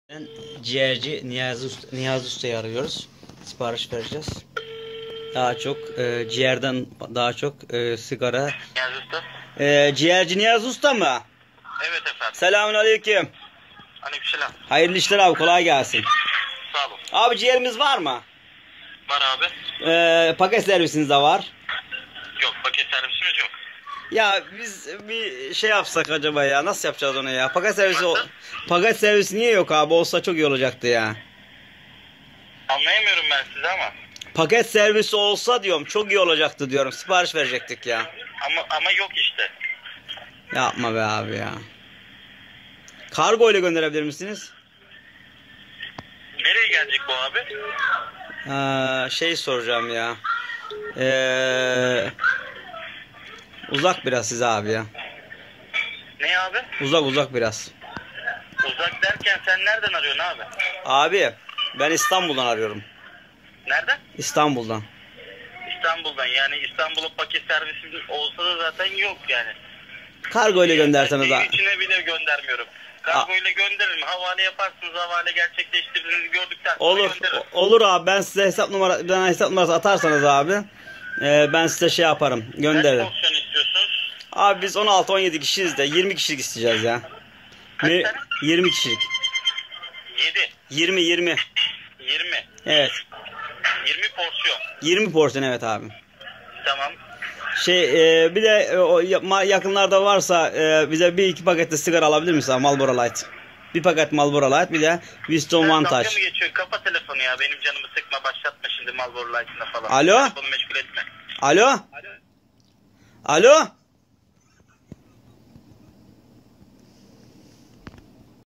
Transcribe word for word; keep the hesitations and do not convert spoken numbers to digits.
Ben ciğerci Niyazi Usta, Niyazi Usta'yı arıyoruz. Sipariş vereceğiz. Daha çok e, ciğerden daha çok e, sigara. Niyazi Usta. E, ciğerci Niyazi Usta mı? Evet efendim. Selamünaleyküm. Aleykümselam. Hayırlı işler abi, kolay gelsin. Sağ olun. Abi ciğerimiz var mı? Var abi. E, paket servisiniz de var. Yok, paket servisimiz yok. Ya biz bir şey yapsak acaba ya, nasıl yapacağız onu ya? Paket servisi o- Nasıl? paket servisi niye yok abi? Olsa çok iyi olacaktı ya. Anlayamıyorum ben sizi ama. Paket servisi olsa diyorum çok iyi olacaktı diyorum. Sipariş verecektik ya. Ama ama yok işte. Yapma be abi ya. Kargo ile gönderebilir misiniz? Nereye gelecek bu abi? Ee, şey soracağım ya. Ee, uzak biraz size abi ya. Ne abi? Uzak uzak biraz. Uzak derken sen nereden arıyorsun abi? Abi ben İstanbul'dan arıyorum. Nereden? İstanbul'dan. İstanbul'dan. Yani İstanbul'a paket servisi olsa da zaten yok yani. Kargo ile gönderseniz Ben abi. evin içine bile göndermiyorum. Kargo ile gönderirim. Havale yaparsınız. Havale gerçekleştirdiğinizi gördükten sonra Olur. gönderirim. Olur abi, ben size hesap numara bana hesap numarası atarsanız abi. ee, ben size şey yaparım. Kaç Gönderirim. porsiyon istiyorsunuz? Abi biz on altı on yedi kişiyiz de yirmi kişilik isteyeceğiz ya. Kaç Ne- tane? yirmi kişilik. yedi. yirmi yirmi. yirmi. Evet. yirmi porsiyon. yirmi porsiyon evet abi. Tamam. Şey e, bir de e, o ya- yakınlarda varsa e, bize bir iki paket de sigara alabilir misin abi? Marlboro Light. Bir paket Marlboro Light, bir de Winston Sen One dalga Touch. mı geçiyor? Kapa telefonu ya. Benim canımı sıkma. Başlatma şimdi Marlboro Light'ına falan. Alo? Telefonu meşgul etme. Alo? Alo?